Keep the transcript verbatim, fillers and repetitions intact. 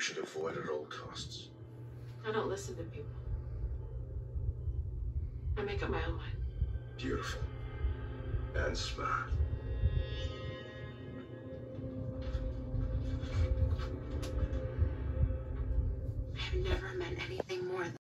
should avoid at all costs. I don't listen to people. I make up my own mind. Beautiful. And smart. I've never met anyone